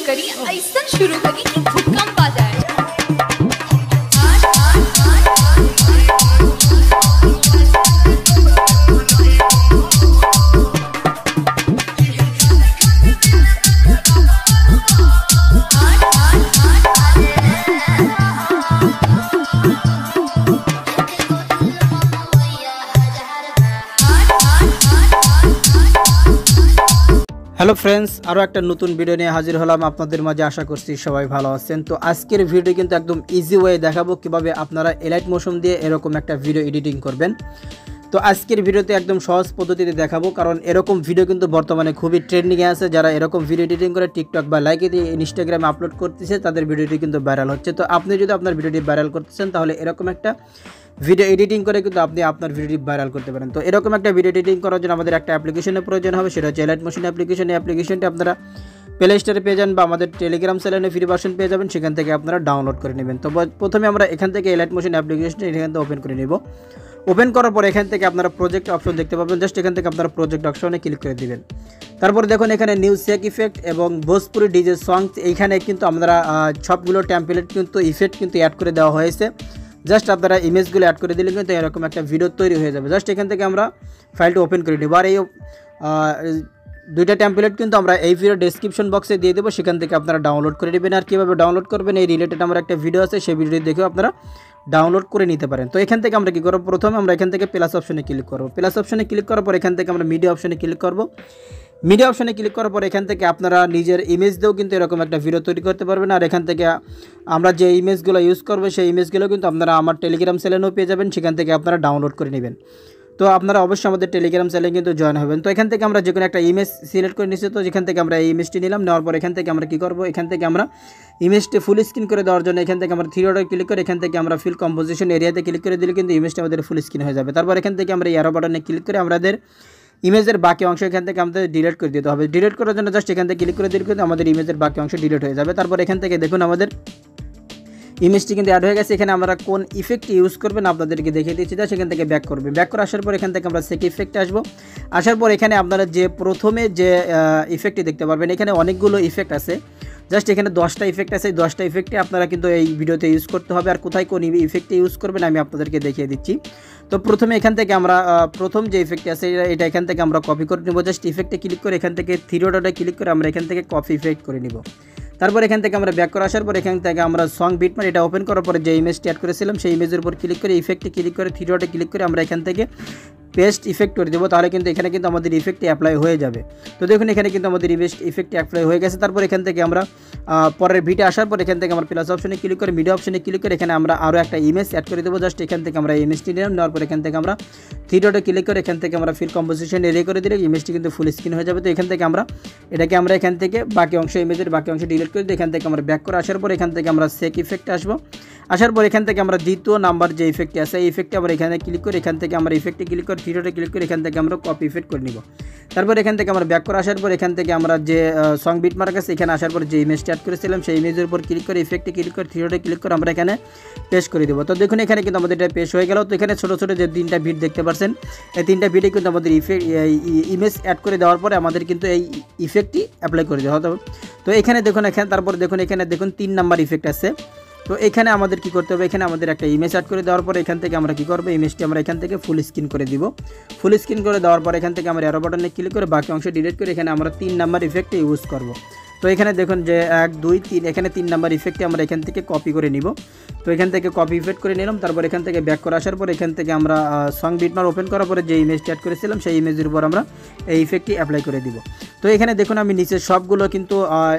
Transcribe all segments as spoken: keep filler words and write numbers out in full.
करी ऐसा शुरू करी कि भूकंप आ जाए। হ্যালো ফ্রেন্ডস, আরও একটা নতুন ভিডিও নিয়ে হাজির হলাম আপনাদের মাঝে। আশা করছি সবাই ভালো আছেন। তো আজকের ভিডিও কিন্তু একদম ইজি ওয়ে দেখাবো কিভাবে আপনারা এলাইট মোশন দিয়ে এরকম একটা ভিডিও এডিটিং করবেন। তো আজকের ভিডিওতে একদম সহজ পদ্ধতিতে দেখাবো, কারণ এরকম ভিডিও কিন্তু বর্তমানে খুবই ট্রেন্ডিংয়ে আছে। যারা এরকম ভিডিও এডিটিং করে টিকটক বা লাইকে দিয়ে ইনস্টাগ্রামে আপলোড করতেছে তাদের ভিডিওটি কিন্তু ভাইরাল হচ্ছে। তো আপনি যদি আপনার ভিডিওটি ভাইরাল করতেছেন তাহলে এরকম একটা ভিডিও এডিটিং করে কিন্তু আপনি আপনার ভিডিওটি ভাইরাল করতে পারেন। তো এরকম একটা ভিডিও এডিটিং করার জন্য আমাদের একটা অ্যাপ্লিকেশনের প্রয়োজন হবে, সেটা হচ্ছে এলাইট মোশন অ্যাপ্লিকেশন। এই অ্যাপ্লিকেশনটি আপনারা প্লে স্টোরে পেয়ে যান বা আমাদের টেলিগ্রাম চ্যানেলে ফ্রি ভার্সন পেয়ে যাবেন, সেখান থেকে আপনারা ডাউনলোড করে নেবেন। তো প্রথমে আমরা এখান থেকে এলাইট মোশন অ্যাপ্লিকেশনটি এখান থেকে ওপেন করে নেব। ওপেন করার পর এখান থেকে আপনারা প্রজেক্ট অপশন দেখতে পাবেন, জাস্ট এখান থেকে আপনারা প্রজেক্ট অপশনে ক্লিক করে দিবেন। তারপর দেখুন এখানে নিউ সেক ইফেক্ট এবং ভোজপুরি ডিজে সংস, এইখানে কিন্তু আমরা সবগুলো টেমপ্লেট কিন্তু ইফেক্ট কিন্তু অ্যাড করে দেওয়া হয়েছে। জাস্ট আপনারা ইমেজগুলো অ্যাড করে দিলে কিন্তু এরকম একটা ভিডিও তৈরি হয়ে যাবে। জাস্ট এখান থেকে আমরা ফাইলটা ওপেন করে নেব। আর এই দুইটা টেমপ্লেট কিন্তু আমরা এই ভিডিও ডেসক্রিপশন বক্সে দিয়ে দেবো, সেখান থেকে আপনারা ডাউনলোড করে নেবেন। আর কীভাবে ডাউনলোড করবেন এই রিলেটেড আমার একটা ভিডিও আছে, সেই ভিডিওটি দেখেও আপনারা ডাউনলোড করে নিতে পারেন। তো এখান থেকে আমরা কী করবো, প্রথমে আমরা এখান থেকে প্লাস অপশনে ক্লিক করবো। প্লাস অপশনে ক্লিক করার পর এখান থেকে আমরা মিডিয়া অপশনে ক্লিক করবো। মিডিয়া অপশনে ক্লিক করার পর এখান থেকে আপনারা নিজের ইমেজ দিয়েও কিন্তু এরকম একটা ভিডিও তৈরি করতে পারবেন। আর এখান থেকে আমরা যে ইমেজগুলো ইউজ করবো সেই ইমেজগুলো কিন্তু আপনারা আমার টেলিগ্রাম চ্যানেলেও পেয়ে যাবেন, সেখান থেকে আপনারা ডাউনলোড করে নেবেন। তো আপনারা অবশ্যই আমাদের টেলিগ্রাম চ্যানেলে কিন্তু জয়েন হবেন। তো এখান থেকে আমরা যে কোনো একটা ইমেজ সিলেক্ট করে নিচ্ছি। তো যেখান থেকে আমরা এই ইমেজটি নিলাম, নেওয়ার পর এখান থেকে আমরা কী করবো, এখান থেকে আমরা ইমেজটি ফুল স্ক্রিন করে দেওয়ার জন্য এখান থেকে আমরা থ্রি ডটে ক্লিক করে এখান থেকে আমরা ফিল কম্পোজিশন এরিয়াতে ক্লিক করে দিলে কিন্তু ইমেজটা আমাদের ফুল স্ক্রিন হয়ে যাবে। তারপর এখান থেকে আমরা অ্যারো বাটনে ক্লিক করে আমাদের ইমেজের বাকি অংশ এখান থেকে আমাদের ডিলিট করে দিতে হবে। ডিলিট করার জন্য জাস্ট এখান থেকে ক্লিক করে দিলে কিন্তু আমাদের ইমেজের বাকি অংশ ডিলিট হয়ে যাবে। তারপর এখান থেকে দেখুন আমাদের ইমেজটি কিন্তু অ্যাড হয়ে গেছে। এখানে আমরা কোন ইফেক্ট ইউজ করবেন আপনাদেরকে দেখিয়ে দিচ্ছি। যা সেখান থেকে ব্যাক করবে। ব্যাক করে আসার পর এখান থেকে আমরা সেক ইফেক্টে আসবো। আসার পর এখানে আপনারা যে প্রথমে যে ইফেক্টটি দেখতে পারবেন, এখানে অনেকগুলো ইফেক্ট আছে। জাস্ট এখানে দশটা ইফেক্ট আছে, এই দশটা ইফেক্টে আপনারা কিন্তু এই ভিডিওতে ইউজ করতে হবে। আর কোথায় কোন ইফেক্টে ইউজ করবেন আমি আপনাদেরকে দেখিয়ে দিচ্ছি। তো প্রথমে এখান থেকে আমরা প্রথম যে ইফেক্টটি আছে এটা এখান থেকে আমরা কপি করে নেব। জাস্ট ইফেক্টে ক্লিক করে এখান থেকে থ্রি ডটে ক্লিক করে আমরা এখান থেকে কপি ইফেক্ট করে নিব। তারপর এখান থেকে আমরা ব্যাক করে আসার পর এখান থেকে আমরা সং বিটমার এটা ওপেন করার পরে যে ইমেজটি অ্যাড করেছিলাম সেই ইমেজের উপর ক্লিক করে ইফেক্টে ক্লিক করে থ্রি ডটে ক্লিক করে আমরা এখান থেকে পেস্ট ইফেক্ট করে দেবো। তাহলে কিন্তু এখানে কিন্তু আমাদের ইফেক্টটি অ্যাপ্লাই হয়ে যাবে। তো দেখুন এখানে কিন্তু আমাদের ইফেক্টটি অ্যাপ্লাই হয়ে গেছে। তারপর এখান থেকে আমরা পরের ভিডিও আসার পর এখান থেকে আমরা প্লাস অপশনে ক্লিক করে মিডিয়া অপশনে ক্লিক করে এখানে আমরা আরও একটা ইমেজ অ্যাড করে দেবো। জাস্ট এখান থেকে আমরা ইমেজটি নিলাম, নেওয়ার পর এখান থেকে আমরা থ্রি ডটে ক্লিক করে এখান থেকে আমরা ফিল কম্পোজিশন এরিয়া করে দিলে ইমেজটি কিন্তু ফুল স্ক্রিন হয়ে যাবে। তো এখান থেকে আমরা এটাকে আমরা এখান থেকে বাকি অংশ ইমেজের বাকি অংশ ডিলিট করে দিই। এখান থেকে আমরা ব্যাক করে আসার পর এখান থেকে আমরা সেক ইফেক্টে আসবো। আসার পর এখান থেকে আমরা দ্বিতীয় নাম্বার যে ইফেক্টটি আছে এই ইফেক্টে আমরা এখানে ক্লিক করে এখান থেকে আমরা ইফেক্টে ক্লিক করে থ্রি ডটে ক্লিক করে এখান থেকে আমরা কপি ইফেক্ট করে নিব। তারপর এখান থেকে আমরা ব্যাক করে আসার পর এখান থেকে আমরা যে সং বিট মার্ক আছে এখানে আসার পর যে ইমেজটি অ্যাড করেছিলাম সেই ইমেজের উপর ক্লিক করে ইফেক্টে ক্লিক করে থ্রি ডটে ক্লিক করে আমরা এখানে পেস্ট করে দেবো। তো দেখুন এখানে কিন্তু আমাদের এটা পেস্ট হয়ে গেল। তো এখানে ছোটো ছোটো যে তিনটা ভিড দেখতে পাচ্ছেন এই তিনটা ভিডে কিন্তু আমাদের ইফেক্ট ইমেজ অ্যাড করে দেওয়ার পরে আমাদের কিন্তু এই ইফেক্টটি অ্যাপ্লাই করে দেওয়া হবে। তো এখানে দেখুন এখানে তারপর দেখুন এখানে দেখুন তিন নাম্বার ইফেক্ট আছে। তো এখানে আমাদের কি করতে হবে, এখানে আমাদের একটা ইমেজ অ্যাড করে দেওয়ার পরে এখান থেকে আমরা কি করব, ইমেজটি আমরা এখান থেকে ফুল স্ক্রিন করে দিব। ফুল স্ক্রিন করে দেওয়ার পর এখান থেকে আমরা অ্যারো বাটনে ক্লিক করে বাকি অংশ ডিলিট করে এখানে আমরা তিন নাম্বার ইফেক্ট ইউজ করব। তো এখানে দেখুন যে এক দুই তিন এখানে তিন নাম্বার ইফেক্টটি আমরা এখান থেকে কপি করে নিব। তো এখান থেকে কপি ইফেক্ট করে নিলাম। তারপর এখান থেকে ব্যাক করে আসার পর এখান থেকে আমরা সং বিটমার ওপেন করার পরে যে ইমেজটি অ্যাড করেছিলাম সেই ইমেজের উপর আমরা এই ইফেক্টটি অ্যাপ্লাই করে দিব। তো এখানে দেখুন আমি নিচে সবগুলো কিন্তু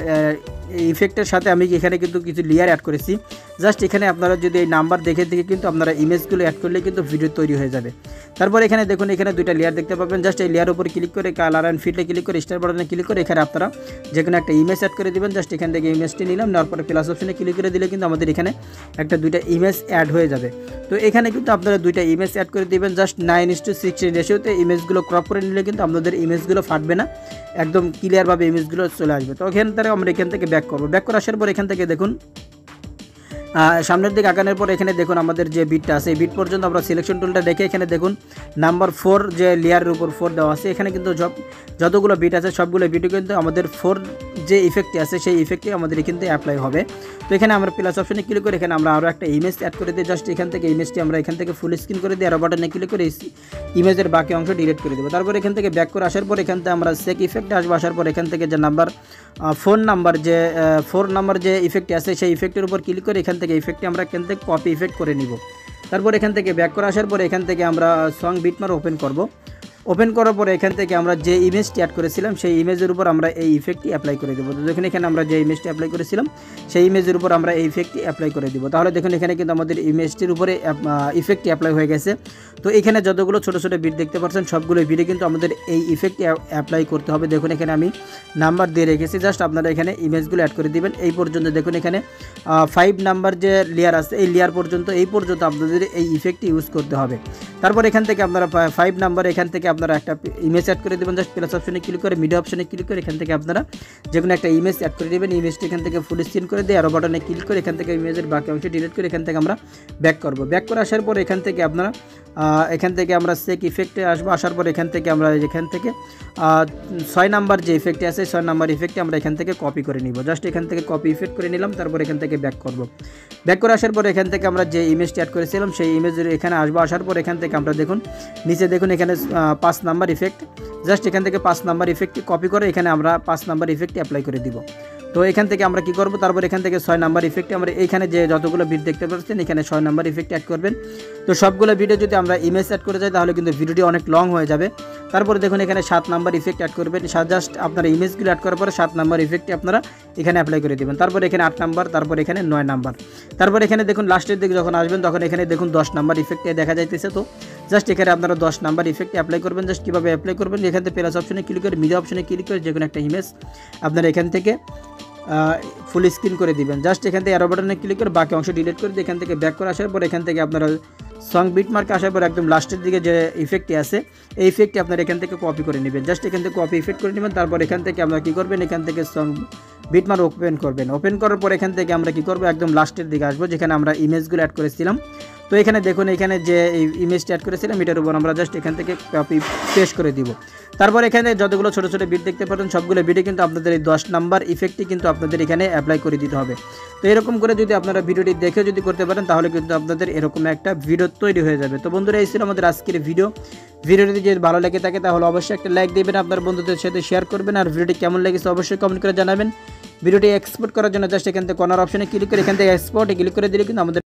ইফেক্টের সাথে আমি এখানে কিন্তু কিছু লেয়ার অ্যাড করেছি। জাস্ট এখানে আপনারা যদি এই নাম্বার দেখে দেখে কিন্তু আপনারা ইমেজগুলো অ্যাড করলে কিন্তু ভিডিও তৈরি হয়ে যাবে। তারপর এখানে দেখুন এখানে দুইটা লেয়ার দেখতে পাবেন। জাস্ট এই লেয়ার উপর ক্লিক করে কালার অ্যান্ড ফিটে ক্লিক করে স্টার বাটনে ক্লিক করে এখানে আপনারা যে কোনো একটা ইমেজ অ্যাড করে দেবেন। জাস্ট এখান থেকে ইমেজটি নিলাম, নেওয়ার পরে প্লাস অপশনে ক্লিক করে দিলে কিন্তু আমাদের এখানে একটা দুইটা ইমেজ অ্যাড হয়ে যাবে। তো এখানে কিন্তু আপনারা দুইটা ইমেজ অ্যাড করে দেবেন। Just nine is to sixteen রেশিওতে ইমেজগুলো ক্রপ করে নিলে কিন্তু আপনাদের ইমেজগুলো ফাটবে না, একদম ক্লিয়ারভাবে ইমেজগুলো চলে আসবে। তো এখান থেকে আমরা এখান থেকে ব্যাক করবো। ব্যাক করে আসার পর এখান থেকে দেখুন সামনের দিকে আগানোর পর এখানে দেখুন আমাদের যে বিটটা আছে এই বিট পর্যন্ত আমরা সিলেকশন টুলটা রেখে এখানে দেখুন নাম্বার ফোর যে লেয়ারের উপর ফোর দেওয়া আছে এখানে কিন্তু যতগুলো বিট আছে সবগুলো বিটও কিন্তু আমাদের ফোর যে ইফেক্টটি আছে সেই ইফেক্টটি আমাদের কিন্তু অ্যাপ্লাই হবে। তো এখানে আমরা প্লাস অপশনে ক্লিক করে এখানে আমরা আরও একটা ইমেজ অ্যাড করে দিই। জাস্ট এখান থেকে ইমেজটি আমরা এখান থেকে ফুল স্ক্রিন করে দিই, আরও বাটনে ক্লিক করে ইমেজের বাকি অংশ ডিলিট করে দেবো। তারপর এখান থেকে ব্যাক করে আসার পর এখান থেকে আমরা সেক ইফেক্টে আসবো। আসার পর এখান থেকে যে নাম্বার ফোন নাম্বার যে ফোর নাম্বার যে ইফেক্টটি আছে সেই ইফেক্টের উপর ক্লিক করে এখান থেকে ইফেক্টটি আমরা এখান থেকে কপি ইফেক্ট করে নিব। তারপর এখান থেকে ব্যাক করে আসার পর এখান থেকে আমরা সং বিটমার্ক ওপেন করব। ওপেন করার পরে এখান থেকে আমরা যে ইমেজটি অ্যাড করেছিলাম সেই ইমেজের উপর আমরা এই ইফেক্টটি অ্যাপ্লাই করে দেবো। তো দেখুন এখানে আমরা যে ইমেজটি অ্যাপ্লাই করেছিলাম সেই ইমেজের উপর আমরা এই ইফেক্টটি অ্যাপ্লাই করে দেবো। তাহলে দেখুন এখানে কিন্তু আমাদের ইমেজটির উপরে ইফেক্টটি অ্যাপ্লাই হয়ে গেছে। তো এখানে যতগুলো ছোটো ছোটো বিট দেখতে পাচ্ছেন সবগুলো বিটে কিন্তু আমাদের এই ইফেক্টটি অ্যাপ্লাই করতে হবে। দেখুন এখানে আমি নাম্বার দিয়ে রেখেছি, জাস্ট আপনারা এখানে ইমেজগুলো অ্যাড করে দিবেন এই পর্যন্ত। দেখুন এখানে ফাইভ নাম্বার যে লেয়ার আছে এই লেয়ার পর্যন্ত এই পর্যন্ত আপনাদের এই ইফেক্টটি ইউজ করতে হবে। তারপর এখান থেকে আপনারা ফাইভ নাম্বার এখান থেকে আপনারা একটা ইমেজ অ্যাড করে দেবেন। জাস্ট প্লাস অপশনে ক্লিক করে মিডিয়া অপশনে ক্লিক করে এখান থেকে আপনারা যে কোনো একটা ইমেজ অ্যাড করে দেবেন। ইমেজটি এখান থেকে ফুল স্ক্রিন করে দিয়ে আরও বাটনে ক্লিক করে এখান থেকে ইমেজের বাকি অংশ ডিলিট করে এখান থেকে আমরা ব্যাক করব। ব্যাক করে আসার পর এখান থেকে আপনারা এখান থেকে আমরা সেক ইফেক্টে আসবো। আসার পর এখান থেকে আমরা এখান থেকে ছয় নাম্বার যে ইফেক্টটি আছে ছয় নাম্বার ইফেক্টটি আমরা এখান থেকে কপি করে নিব। জাস্ট এখান থেকে কপি ইফেক্ট করে নিলাম। তারপর এখান থেকে ব্যাক করব। ব্যাক করে আসার পর এখান থেকে আমরা যে ইমেজটি অ্যাড করেছিলাম সেই ইমেজের এখানে আসবো। আসার পর এখান থেকে আমরা দেখুন নিচে দেখুন এখানে পাঁচ নাম্বার ইফেক্ট, জাস্ট এখান থেকে পাঁচ নাম্বার ইফেক্টটি কপি করে এখানে আমরা পাঁচ নাম্বার ইফেক্টটি অ্যাপ্লাই করে দিব। তো এখান থেকে আমরা কি করব, তারপর এখান থেকে ছয় নাম্বার ইফেক্টে আমরা এইখানে যে যতগুলো বিট দেখতে পাচ্ছেন এখানে ছয় নাম্বার ইফেক্ট অ্যাড করবেন। তো সবগুলো ভিডিও যদি আমরা ইমেজ অ্যাড করে যাই তাহলে কিন্তু ভিডিওটি অনেক লং হয়ে যাবে। তারপরে দেখুন এখানে সাত নাম্বার ইফেক্ট অ্যাড করবেন। জাস্ট আপনারা ইমেজগুলো অ্যাড করার পরে সাত নাম্বার ইফেক্টটি আপনারা এখানে অ্যাপ্লাই করে দেবেন। তারপর এখানে আট নাম্বার, তারপর এখানে নয় নাম্বার, তারপর এখানে দেখুন লাস্টের দিকে যখন আসবেন তখন এখানে দেখুন দশ নাম্বার ইফেক্টে দেখা যাইতেছে। তো জাস্ট এখানে আপনারা দশ নাম্বার ইফেক্ট অ্যাপ্লাই করবেন। জাস্ট কীভাবে অ্যাপ্লাই করবেন, এখান থেকে প্লাস অপশনে ক্লিক করে মিডিয়া অপশনে ক্লিক করে যে কোনো একটা ইমেজ আপনারা এখান থেকে ফুল স্ক্রিন করে দিবেন। জাস্ট এখান থেকে অ্যারো বাটনে ক্লিক করে বাকি অংশ ডিলিট করে দিয়ে এখান থেকে ব্যাক করে আসার পর এখান থেকে আপনারা সং বিট মার্কে আসার পর একদম লাস্টের দিকে যে ইফেক্টটি আছে এই ইফেক্টটি আপনারা এখান থেকে কপি করে নেবেন। জাস্ট এখান থেকে কপি ইফেক্ট করে নেবেন। তারপর এখান থেকে আপনারা কী করবেন, এখান থেকে সং বিট মার্ক ওপেন করবেন। ওপেন করার পর এখান থেকে আমরা কী করবো, একদম লাস্টের দিকে আসবো যেখানে আমরা ইমেজগুলো অ্যাড করেছিলাম। তো এখানে দেখুন এখানে যে ইমেজটি অ্যাড করেছিলাম এটার উপর আমরা জাস্ট এখান থেকে কপি পেস্ট করে দিব। তারপর এখানে যতগুলো ছোটো ছোটো বিট দেখতে পারেন সবগুলো বিটে কিন্তু আপনাদের এই দশ নাম্বার ইফেক্টটি কিন্তু আপনাদের এখানে অ্যাপ্লাই করে দিতে হবে। তো এরকম করে যদি আপনারা ভিডিওটি দেখে যদি করতে পারেন তাহলে কিন্তু আপনাদের এরকম একটা ভিডিও তৈরি হয়ে যাবে। তো বন্ধুরা এই ছিল আমাদের আজকের ভিডিও। ভিডিওটি যদি ভালো লেগে থাকে তাহলে অবশ্যই একটা লাইক দেবেন, আপনার বন্ধুদের সাথে শেয়ার করবেন, আর ভিডিওটি কেমন লেগেছে অবশ্যই কমেন্ট করে জানাবেন। ভিডিওটি এক্সপোর্ট করার জন্য জাস্ট এখান থেকে কর্নার অপশনে ক্লিক করে এখান থেকে এক্সপোর্টে ক্লিক করে দিলে কিন্তু আমাদের